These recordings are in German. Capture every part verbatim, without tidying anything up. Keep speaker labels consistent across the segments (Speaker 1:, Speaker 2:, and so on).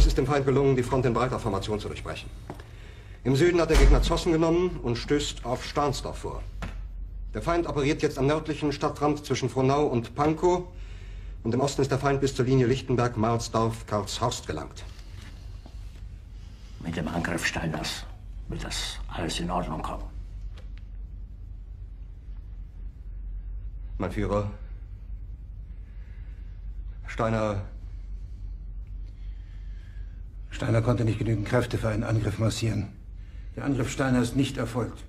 Speaker 1: ist dem Feind gelungen, die Front in breiter Formation zu durchbrechen. Im Süden hat der Gegner Zossen genommen und stößt auf Stahnsdorf vor. Der Feind operiert jetzt am nördlichen Stadtrand zwischen Frohnau und Pankow. Und im Osten ist der Feind bis zur Linie Lichtenberg-Marsdorf-Karlshorst gelangt.
Speaker 2: Mit dem Angriff Steiners wird das alles in Ordnung kommen.
Speaker 1: Mein Führer, Steiner...
Speaker 3: Steiner konnte nicht genügend Kräfte für einen Angriff massieren. Der Angriff Steiner ist nicht erfolgt.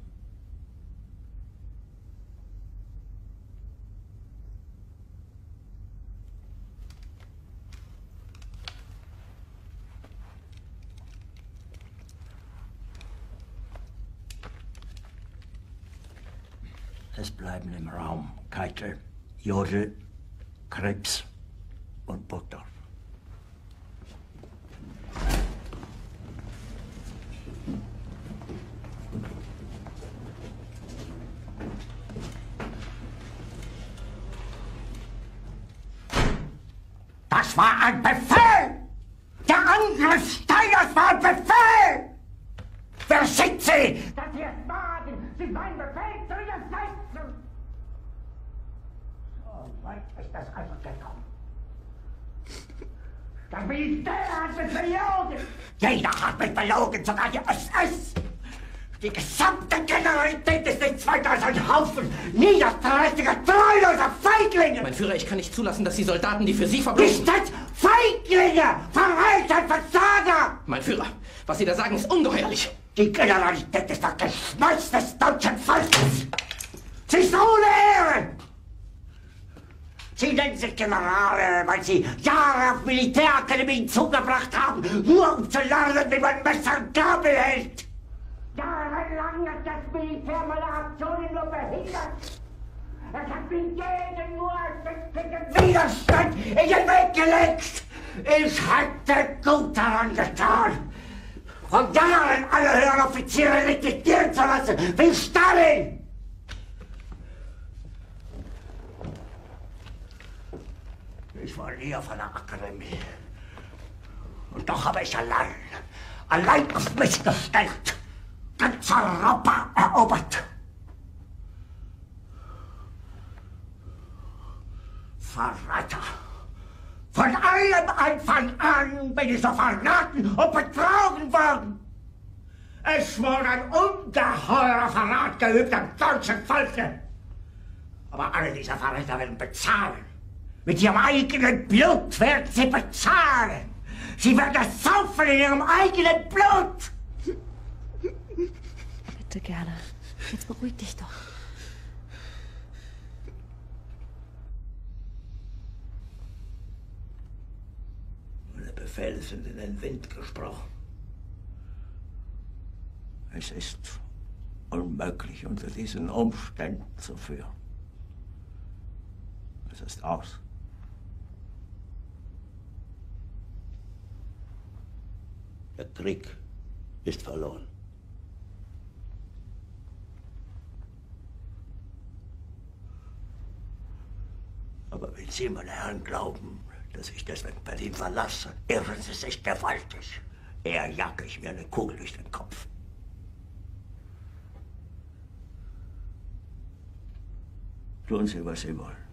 Speaker 2: Es bleiben im Raum Keitel, Jodl, Krebs und Burgdorf.
Speaker 4: Das war ein Befehl! Der Angriff Steiners war ein Befehl! Wer schickt Sie? Dass Sie es wagen, sich meinen Befehl zu widersetzen! So weit ist das also gekommen. Das Militär hat mich belogen! Jeder hat mich belogen, sogar die S S! Die gesamte Generalität ist nichts weiter als ein Haufen niederträchtiger, treuloser Feiglinge!
Speaker 5: Mein Führer, ich kann nicht zulassen, dass die Soldaten, die für Sie verbringen...
Speaker 4: Nicht als Feiglinge! Verreiter, Versager!
Speaker 5: Mein Führer, was Sie da sagen, ist ungeheuerlich!
Speaker 4: Die Generalität ist das Geschmeiß des deutschen Volkes! Sie ist ohne Ehre! Sie nennen sich Generale, weil Sie Jahre auf Militärakademien zugebracht haben, nur um zu lernen, wie man Messer und Gabel hält! Jahrelang hat das Militär meine Aktionen nur behindert. Es hat mir jeden nur ersichtlichen Widerstand in den Weg gelegt. Ich hätte gut daran getan, von Jahren alle höheren Offiziere liquidieren zu lassen, wie Stalin. Ich war nie auf einer Akademie. Und doch habe ich allein, allein auf mich gestellt, ganz Europa erobert. Verräter! Von allem Anfang an bin ich so verraten und betrogen worden. Es wurde ein ungeheurer Verrat geübt am deutschen Volke. Aber alle diese Verräter werden bezahlen. Mit ihrem eigenen Blut werden sie bezahlen. Sie werden es saufen in ihrem eigenen Blut.
Speaker 6: Bitte gerne. Jetzt beruhig dich doch.
Speaker 2: Meine Befehle sind in den Wind gesprochen. Es ist unmöglich, unter diesen Umständen zu führen. Es ist aus. Der Krieg ist verloren. Aber wenn Sie, meine Herren, glauben, dass ich deswegen Berlin verlasse, irren Sie sich gewaltig. Eher jage ich mir eine Kugel durch den Kopf. Tun Sie, was Sie wollen.